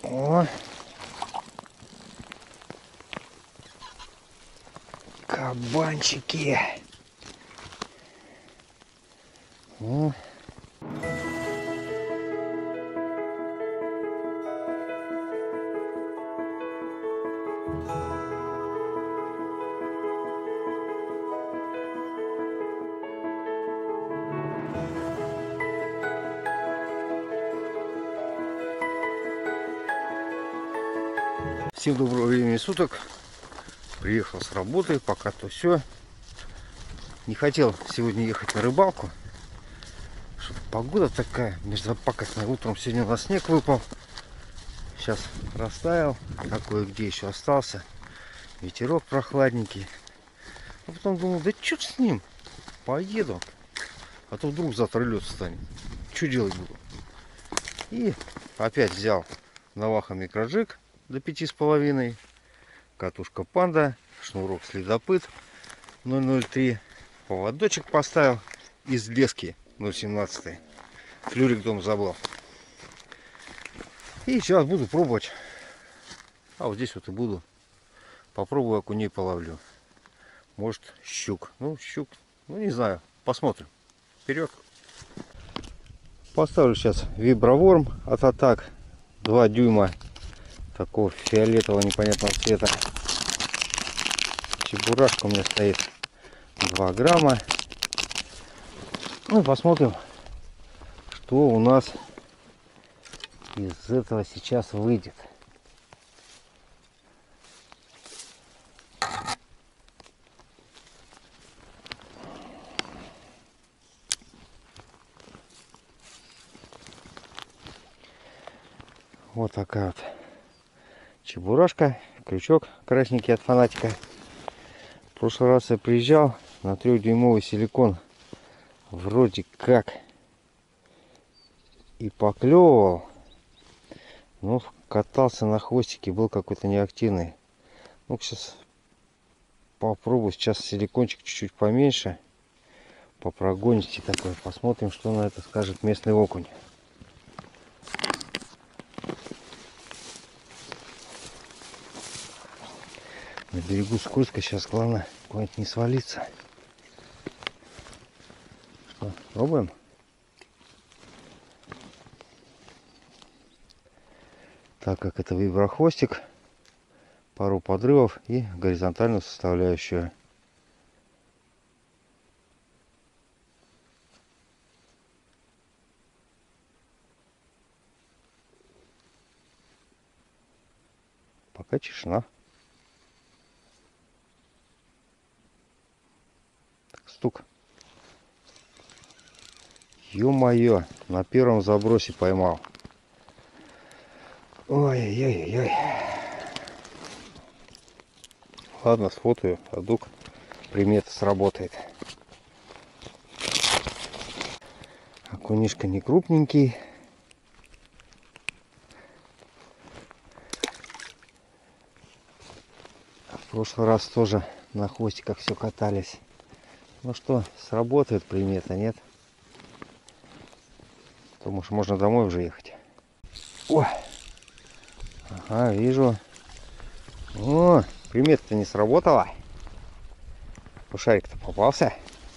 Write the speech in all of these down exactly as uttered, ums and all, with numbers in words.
О! Кабанчики! О! Всем доброго времени суток. Приехал с работы, пока то все. Не хотел сегодня ехать на рыбалку. Что-то погода такая межзапакостная. Утром сегодня у нас снег выпал. Сейчас растаял. А кое-где еще остался. Ветерок прохладненький. А потом думал, да черт с ним. Поеду. А то вдруг завтра лед станет. Что делать буду? И опять взял Наваха микроджиг до пяти с половиной, катушка панда, шнурок следопыт ноль ноль три, поводочек поставил из лески ноль семнадцать, флюрик дом заблав. И сейчас буду пробовать. А вот здесь вот и буду. Попробую, окуней половлю. Может, щук. Ну, щук, ну не знаю. Посмотрим. Вперед. Поставлю сейчас виброворм от Атак два дюйма. Такого фиолетового непонятного цвета. Чебурашка у меня стоит два грамма. Ну и посмотрим, что у нас из этого сейчас выйдет. Вот такая вот чебурашка, крючок красненький от Фанатика. В прошлый раз я приезжал на трехдюймовый силикон, вроде как и поклевывал, но катался на хвостике, был какой-то неактивный. Ну сейчас попробую, сейчас силикончик чуть-чуть поменьше, по прогонности такой, посмотрим, что на это скажет местный окунь. На берегу скользко, сейчас главное куда-нибудь не свалиться. Что, пробуем? Так как это виброхвостик, пару подрывов и горизонтальную составляющую. Пока тишина. Стук. Ё-моё, на первом забросе поймал. Ой-ой-ой. Ладно, сфотаю, а вдруг примета сработает. Окунишка не крупненький. В прошлый раз тоже на хвостиках все катались. Ну что, сработает примета, нет? То, может, можно домой уже ехать. О! Ага, вижу. О, примета-то не сработала. Пушарик-то попался.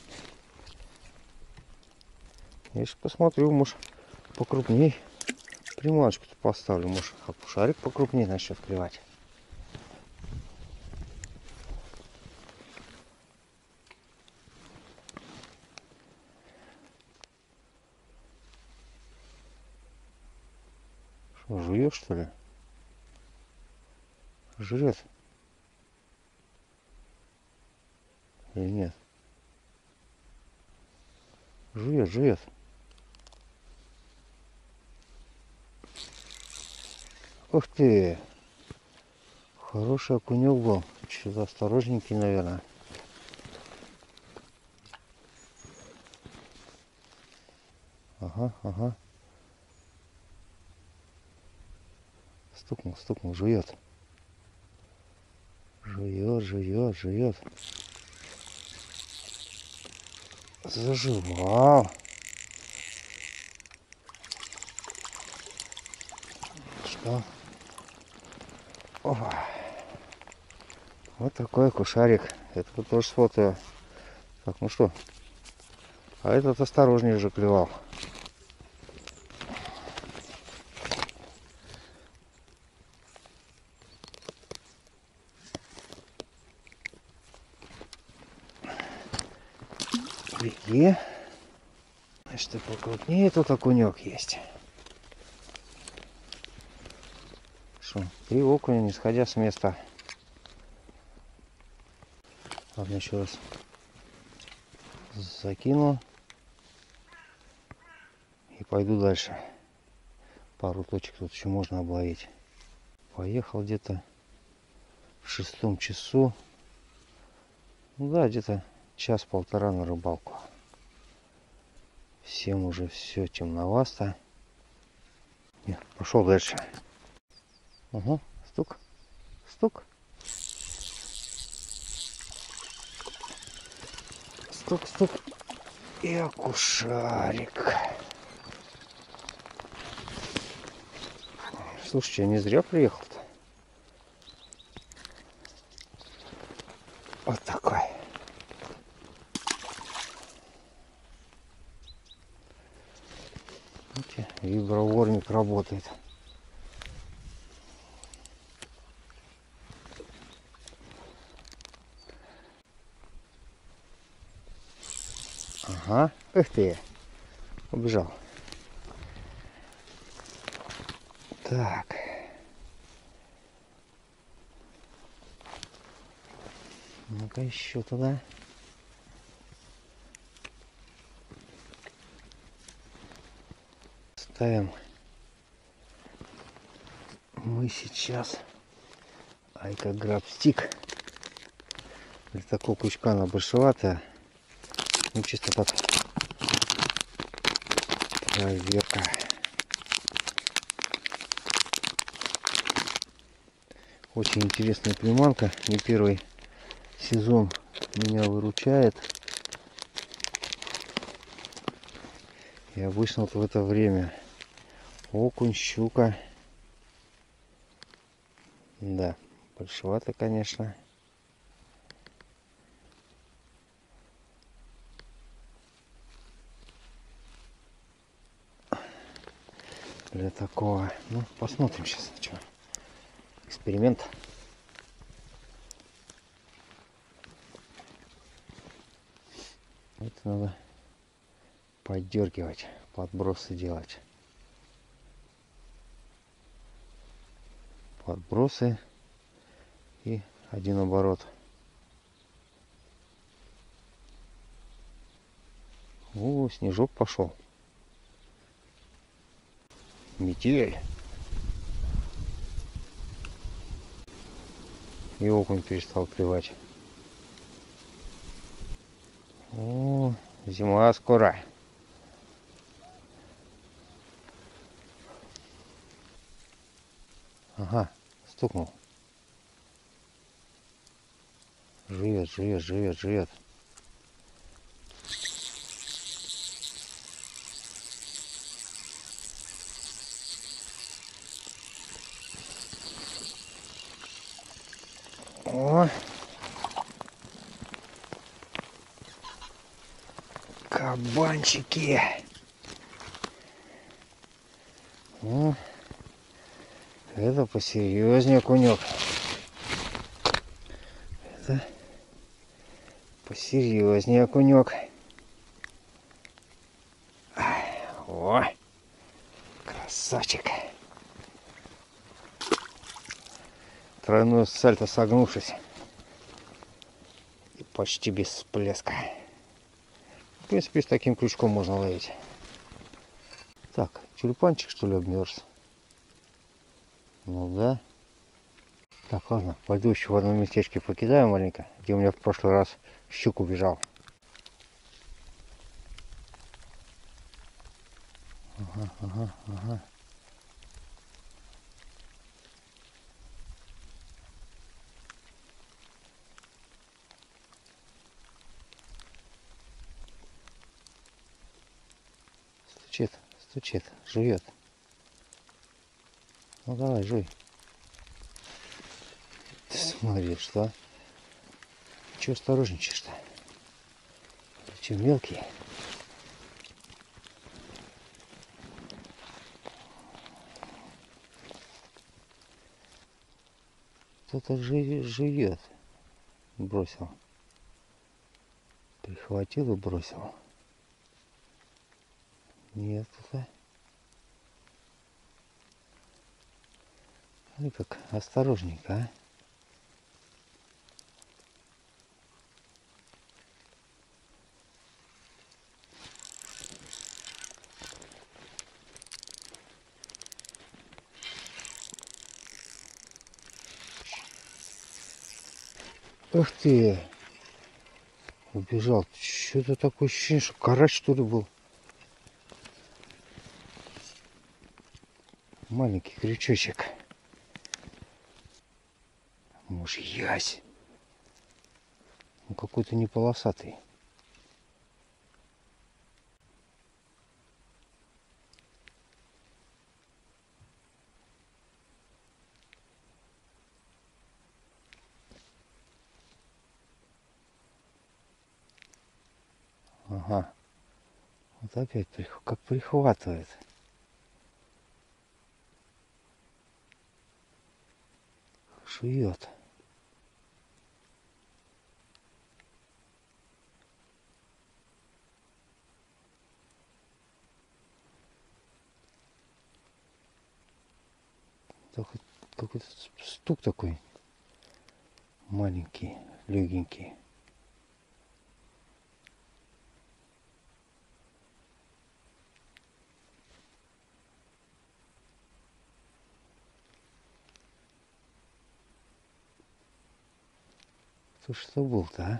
Я сейчас посмотрю, может, покрупней. Приманочку-то поставлю, может, а пушарик покрупнее начнет клевать. Жует, что ли? Жрет. Или нет? Жует, жует. Ух ты! Хороший окунек был. Что-то осторожненький, наверное. Ага, ага. Стукнул, стукнул, жует. Жует, жует, жует. Заживал. Что? О, вот такой кушарик. Это вот тоже сфотою. Так, ну что? А этот осторожнее уже клевал. Беги. Значит, и покрупнее тут окунек есть. Что, три окуня, не сходя с места. Ладно, еще раз закину. И пойду дальше. Пару точек тут еще можно обловить. Поехал где-то в шестом часу. Ну да, где-то час-полтора на рыбалку. Всем уже все темновато. Не, пошел дальше. Угу, стук, стук. Стук, стук. И окушарик. Слушайте, я не зря приехал-то. Вот такой. Видите, виброворник работает. Ага, эх ты, убежал. Так. Ну-ка еще туда. Ставим мы сейчас айка грабстик. Для такого крючка она большеватая. Ну чисто так проверка. Очень интересная приманка. Не первый сезон меня выручает. И обычно вот в это время окунь, щука. Да, большевато, конечно. Для такого. Ну, посмотрим сейчас. Что. Эксперимент. Это надо поддергивать, подбросы делать. Подбросы и один оборот. О, снежок пошел. Метель. И окунь перестал клевать. О, зима скоро. Ага, стукнул. Живет, живет, живет, живет. О, кабанчики. О, это посерьезнее окунек. Это посерьезнее окунек. О, красавчик. Тройное сальто согнувшись. И почти без всплеска. В принципе, с таким крючком можно ловить. Так, тюльпанчик что ли обмерз? Ну да. Так, ладно, пойду еще в одном местечке покидаю маленько, где у меня в прошлый раз щук убежал. Ага, ага, ага. Стучит, стучит, жует. Ну давай, жуй. Смотри, что? Чего осторожничаешь-то? Че, мелкий? Кто-то живет. Бросил. Прихватил и бросил. Нет, это... Ну как, осторожненько, а? Ух ты! Убежал. Что-то такое ощущение, что карась что ли был. Маленький крючочек. Может, ясь. Ну, какой-то не полосатый. Ага. Вот опять как прихватывает. Шует. Какой-то стук такой маленький, легенький. Кто ж это был-то, а?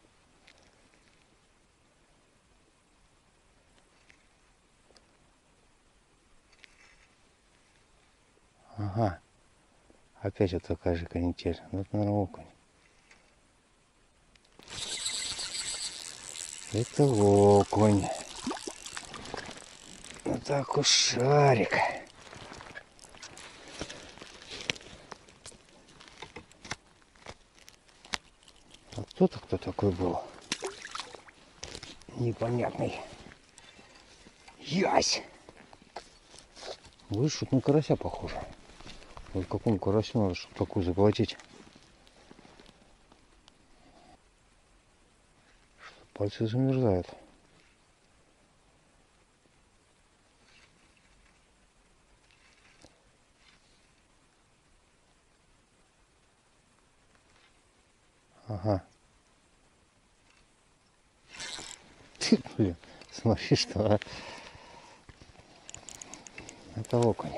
Ага. Опять вот такая же канитель. Ну, это, наверное, окунь. Это окунь. Ну так уж шарик. А кто-то кто такой был? Непонятный. Ясь! Вы что-то на карася похоже. Вот какому карасю надо, чтобы такую заглотить? Пальцы замерзают. Ага. Ты, блин, смотри, что, а? Это окунь.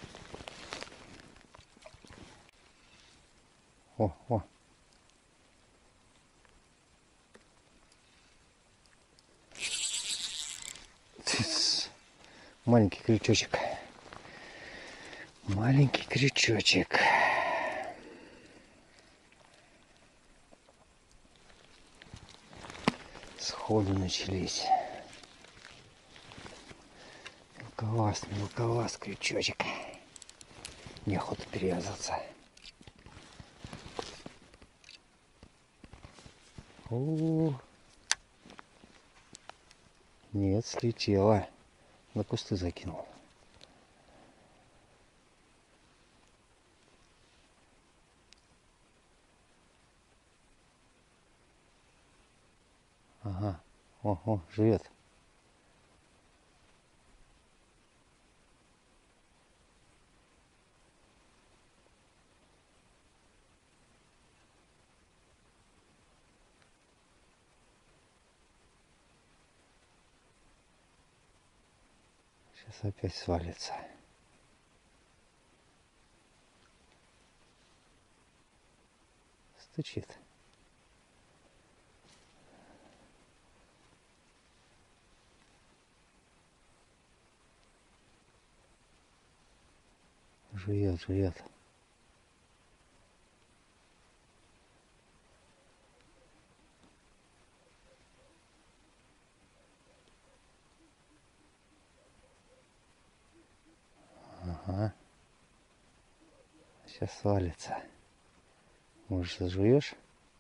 О, о. Тыц. Маленький крючочек. Маленький крючочек. Сходу начались. Мелковас, мелковас крючочек. Неохота перевязаться. О, нет, слетела. На кусты закинул. Ага. О, о, живет. Сейчас опять свалится. Стучит. Жует, жует. Ага. Сейчас свалится. Может, сожуешь?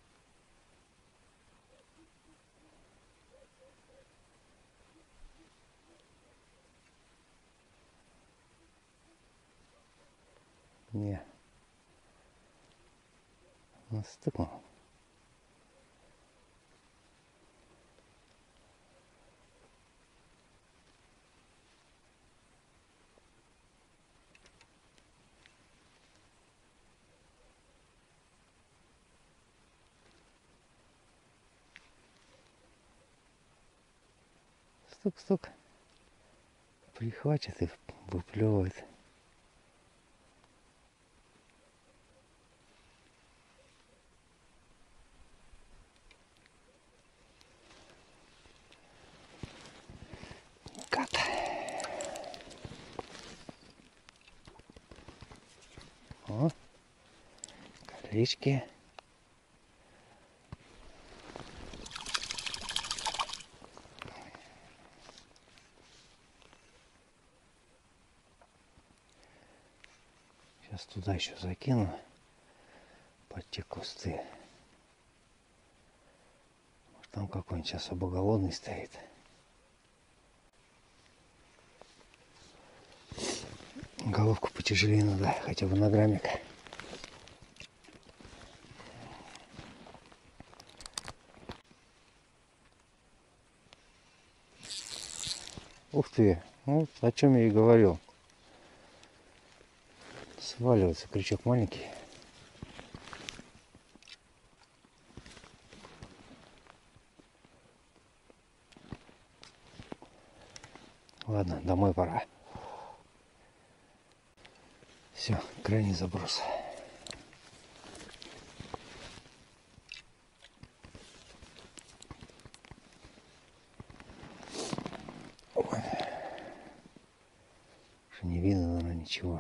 Не. Он стукнул. Стук-стук. Прихватит и выплевывает. Гад. О, колечки. Сейчас туда еще закину под те кусты. Может, там какой-нибудь особо голодный стоит. Головку потяжелее надо, хотя бы на граммик. Ух ты, ну о чем я и говорил. Сваливается, крючок маленький. Ладно, домой пора. Все, крайний заброс. Ой. Не видно, наверное, ничего.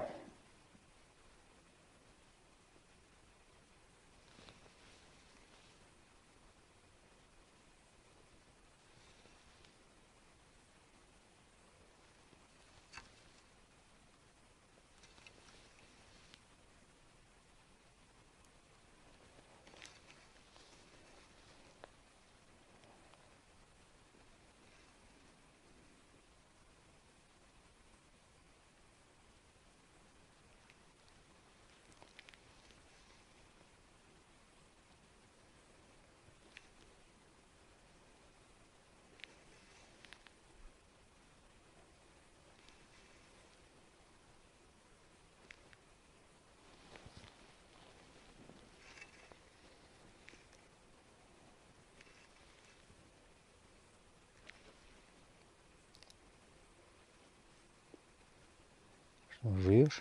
Жуешь?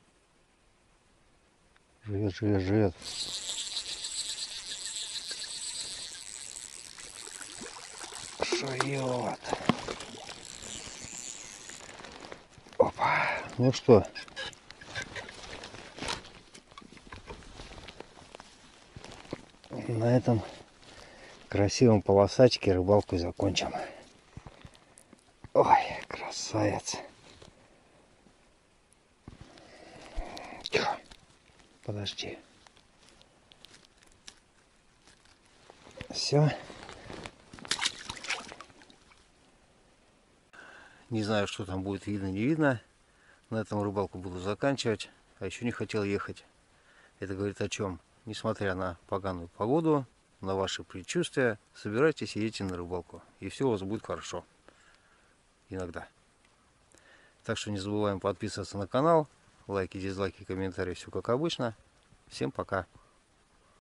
Жует, жует, жует. Жует. Опа. Ну что? На этом красивом полосачке рыбалку закончим. Ой, красавец. Подожди. Все. Не знаю, что там будет видно, не видно. На этом рыбалку буду заканчивать. А еще не хотел ехать. Это говорит о чем? Несмотря на поганую погоду, на ваши предчувствия, собирайтесь и едете на рыбалку. И все у вас будет хорошо. Иногда. Так что не забываем подписываться на канал. Лайки, дизлайки, комментарии. Все как обычно. Всем пока.